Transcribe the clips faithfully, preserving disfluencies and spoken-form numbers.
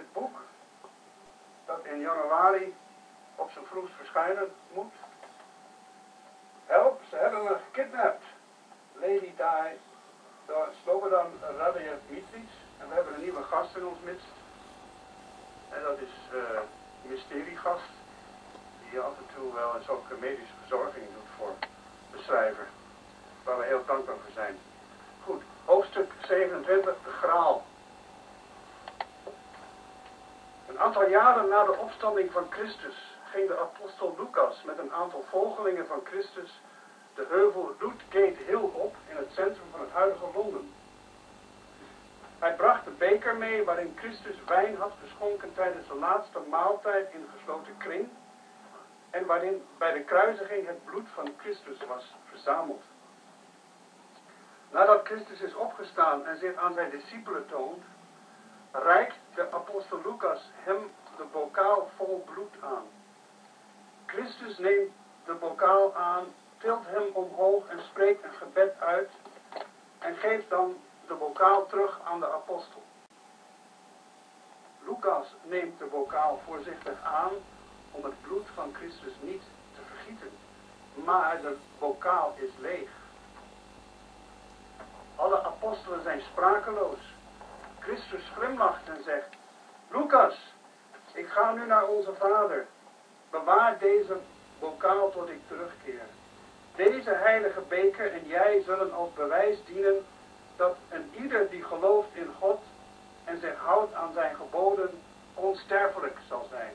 het boek dat in januari op zijn vroegst verschijnen moet. Help, ze hebben me gekidnapt. Lady Di door Slobodan Radojevicic. En we hebben een nieuwe gast in ons midst. En dat is uh, een mysteriegast. Die af en toe wel eens ook medische verzorging doet voor de schrijver. Waar we heel dankbaar voor zijn. Goed, hoofdstuk zevenentwintig, de Graal. Een aantal jaren na de opstanding van Christus ging de apostel Lucas met een aantal volgelingen van Christus de heuvel Ludgate Hill op in het centrum van het huidige Londen. Hij bracht de beker mee waarin Christus wijn had geschonken tijdens de laatste maaltijd in gesloten kring en waarin bij de kruisiging het bloed van Christus was verzameld. Nadat Christus is opgestaan en zich aan zijn discipelen toont, reikt de apostel Lucas hem de bokaal vol bloed aan. Christus neemt de bokaal aan, tilt hem omhoog en spreekt een gebed uit en geeft dan de bokaal terug aan de apostel. Lucas neemt de bokaal voorzichtig aan om het bloed van Christus niet te vergieten, maar de bokaal is leeg. Alle apostelen zijn sprakeloos. Christus glimlacht en zegt: Lucas, ik ga nu naar onze vader. Bewaar deze bokaal tot ik terugkeer. Deze heilige beker en jij zullen als bewijs dienen dat een ieder die gelooft in God en zich houdt aan zijn geboden onsterfelijk zal zijn.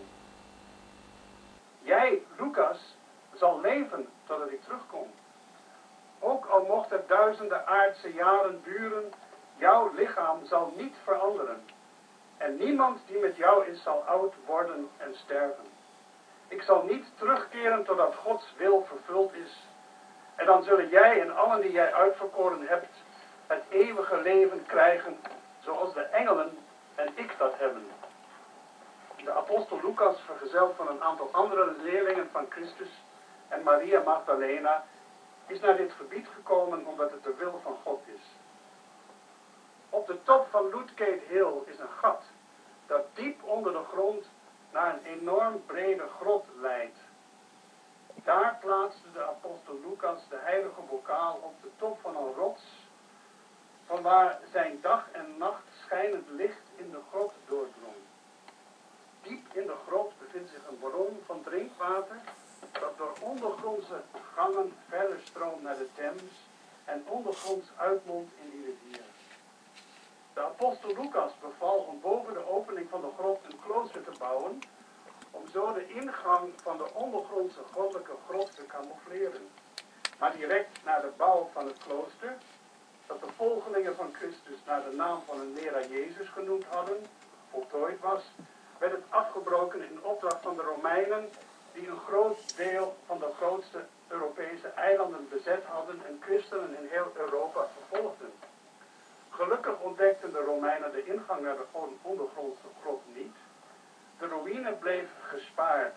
Jij, Lucas, zal leven totdat ik terugkom. Ook al mocht het duizenden aardse jaren duren, jouw lichaam zal niet veranderen. En niemand die met jou is zal oud worden en sterven. Ik zal niet terugkeren totdat Gods wil vervuld is. En dan zullen jij en allen die jij uitverkoren hebt het eeuwige leven krijgen, zoals de engelen en ik dat hebben. De apostel Lucas, vergezeld van een aantal andere leerlingen van Christus en Maria Magdalena, is naar dit gebied gekomen omdat het de wil van God is. Op de top van Ludgate Hill is een gat dat diep onder de grond naar een enorm brede grot leidt. Daar plaatste de apostel Lucas de heilige bokaal op de top van een rots, vanwaar zijn dag en nacht schijnend licht in de grot doordrong. Diep in de grot bevindt zich een bron van drinkwater dat door ondergrondse gangen verder stroomt naar de Theems en ondergronds uitmondt in die rivier. De apostel Lucas beval om boven de opening van de grot een klooster te bouwen, om zo de ingang van de ondergrondse goddelijke grot te camoufleren. Maar direct na de bouw van het klooster, dat de volgelingen van Christus naar de naam van een leraar Jezus genoemd hadden, voltooid was, werd het afgebroken in opdracht van de Romeinen, die een groot deel van de grootste Europese eilanden bezet hadden en christenen in heel Europa vervolgden. Gelukkig ontdekten de Romeinen de ingang naar de ondergrondse grot niet. De ruïne bleef gespaard.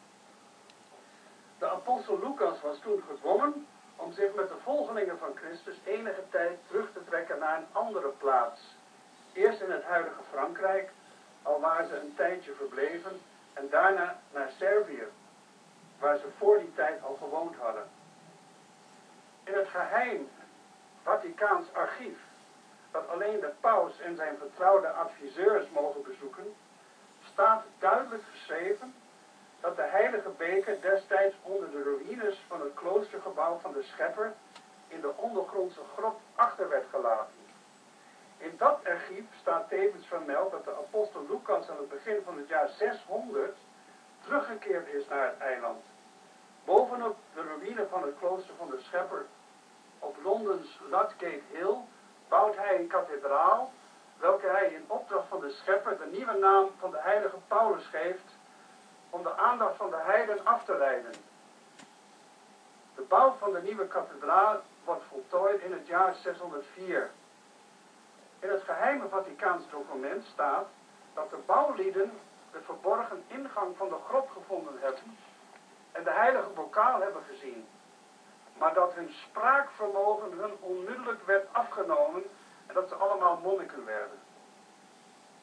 De apostel Lucas was toen gedwongen om zich met de volgelingen van Christus enige tijd terug te trekken naar een andere plaats. Eerst in het huidige Frankrijk, alwaar ze een tijdje verbleven, en daarna naar Servië, waar ze voor die tijd al gewoond hadden. In het geheim Vaticaans archief, dat alleen de paus en zijn vertrouwde adviseurs mogen bezoeken, staat duidelijk geschreven dat de heilige beker destijds onder de ruïnes van het kloostergebouw van de Schepper in de ondergrondse grot achter werd gelaten. In dat archief staat tevens vermeld dat de apostel Lucas aan het begin van het jaar zeshonderd teruggekeerd is naar het eiland. Bovenop de ruïne van het klooster van de Schepper op Londens Ludgate Hill bouwt hij een kathedraal, welke hij in opdracht van de Schepper de nieuwe naam van de heilige Paulus geeft, om de aandacht van de heiden af te leiden. De bouw van de nieuwe kathedraal wordt voltooid in het jaar zeshonderdvier. In het geheime Vaticaans document staat dat de bouwlieden de verborgen ingang van de grot gevonden hebben en de heilige bokaal hebben gezien, maar dat hun spraakvermogen hun onmiddellijk werd afgenomen en dat ze allemaal monniken werden.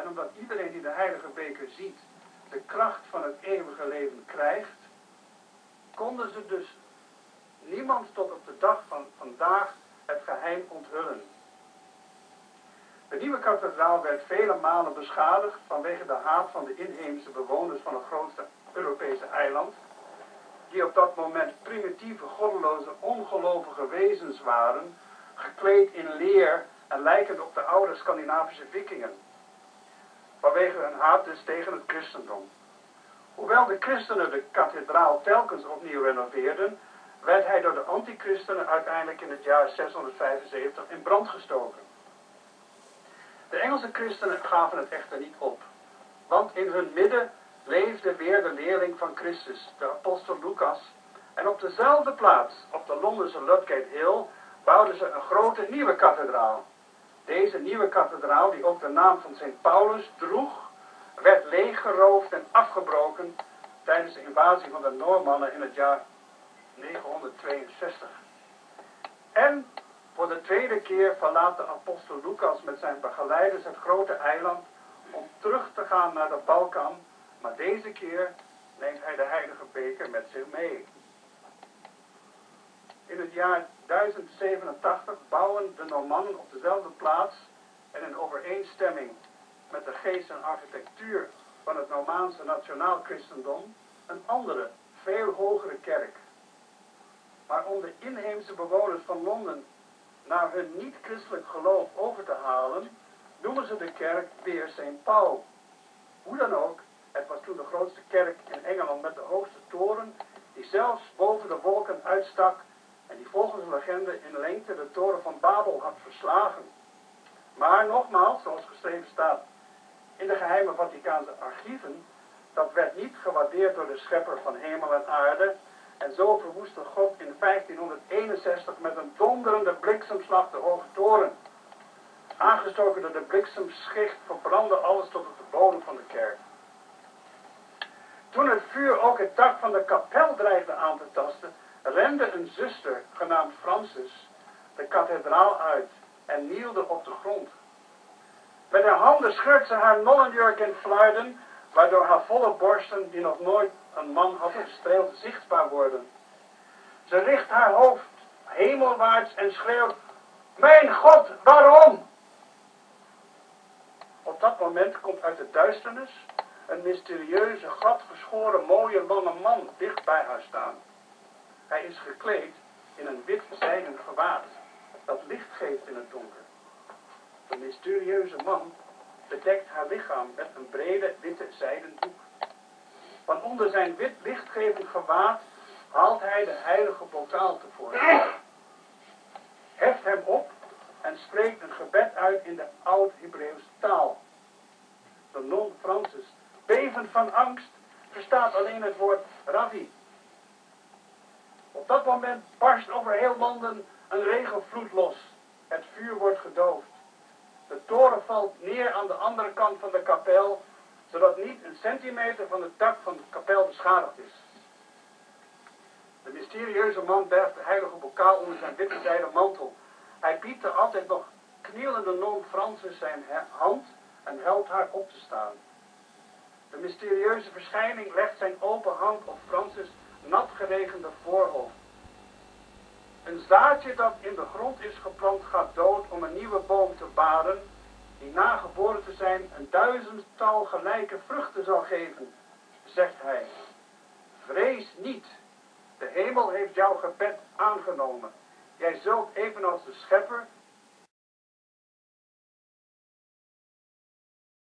en omdat iedereen die de heilige beker ziet de kracht van het eeuwige leven krijgt, konden ze dus niemand tot op de dag van vandaag het geheim onthullen. De nieuwe kathedraal werd vele malen beschadigd vanwege de haat van de inheemse bewoners van het grootste Europese eiland, die op dat moment primitieve, goddeloze, ongelovige wezens waren, gekleed in leer en lijkend op de oude Scandinavische vikingen, vanwege hun haat dus tegen het christendom. Hoewel de christenen de kathedraal telkens opnieuw renoveerden, werd hij door de antichristenen uiteindelijk in het jaar zeshonderdvijfenzeventig in brand gestoken. De Engelse christenen gaven het echter niet op, want in hun midden leefde weer de leerling van Christus, de apostel Lucas, en op dezelfde plaats, op de Londense Ludgate Hill, bouwden ze een grote nieuwe kathedraal. Deze nieuwe kathedraal, die ook de naam van Sint Paulus droeg, werd leeggeroofd en afgebroken tijdens de invasie van de Noormannen in het jaar negenhonderdtweeënzestig. En voor de tweede keer verlaat de apostel Lucas met zijn begeleiders het grote eiland om terug te gaan naar de Balkan, maar deze keer neemt hij de heilige beker met zich mee. In het jaar duizend zevenentachtig bouwen de Normannen op dezelfde plaats en in overeenstemming met de geest en architectuur van het Normaanse nationaal christendom een andere, veel hogere kerk. Maar om de inheemse bewoners van Londen naar hun niet-christelijk geloof over te halen, noemen ze de kerk weer Saint Paul. Hoe dan ook, het was toen de grootste kerk in Engeland met de hoogste toren, die zelfs boven de wolken uitstak en die volgens de legende in lengte de toren van Babel had verslagen. Maar nogmaals, zoals geschreven staat in de geheime Vaticaanse archieven, dat werd niet gewaardeerd door de schepper van hemel en aarde, en zo verwoestte God in vijftienhonderdeenenzestig met een donderende bliksemslag de hoge toren. Aangestoken door de bliksemschicht verbrandde alles tot op de bodem van de kerk. Toen het vuur ook het dak van de kapel dreigde aan te tasten, rende een zuster, genaamd Francis, de kathedraal uit en knielde op de grond. Met haar handen scheurt ze haar nonnenjurk in fluiten, waardoor haar volle borsten, die nog nooit een man had gestreeld, zichtbaar worden. Ze richt haar hoofd hemelwaarts en schreeuwt: "Mijn God, waarom?" Op dat moment komt uit de duisternis een mysterieuze, gladgeschoren, mooie, lange man dicht bij haar staan. Hij is gekleed in een wit zijden gewaad, dat licht geeft in het donker. De mysterieuze man bedekt haar lichaam met een brede, witte zijden doek. Van onder zijn wit lichtgevend gewaad haalt hij de heilige bokaal tevoorschijn. Heft hem op en spreekt een gebed uit in de oud-Hebreeuwse taal. De non Francis, bevend van angst, verstaat alleen het woord Rabbi. Op dat moment barst over heel Londen een regenvloed los. Het vuur wordt gedoofd. De toren valt neer aan de andere kant van de kapel, zodat niet een centimeter van het dak van de kapel beschadigd is. De mysterieuze man bergt de heilige bokaal onder zijn witte zijden mantel. Hij biedt de altijd nog knielende non Francis zijn hand en helpt haar op te staan. De mysterieuze verschijning legt zijn open hand op Francis' nat geregende voorhoofd. Een zaadje dat in de grond is geplant gaat dood om een nieuwe boom te baren, die na geboren te zijn een duizendtal gelijke vruchten zal geven, zegt hij. Vrees niet, de hemel heeft jouw gebed aangenomen. Jij zult evenals de schepper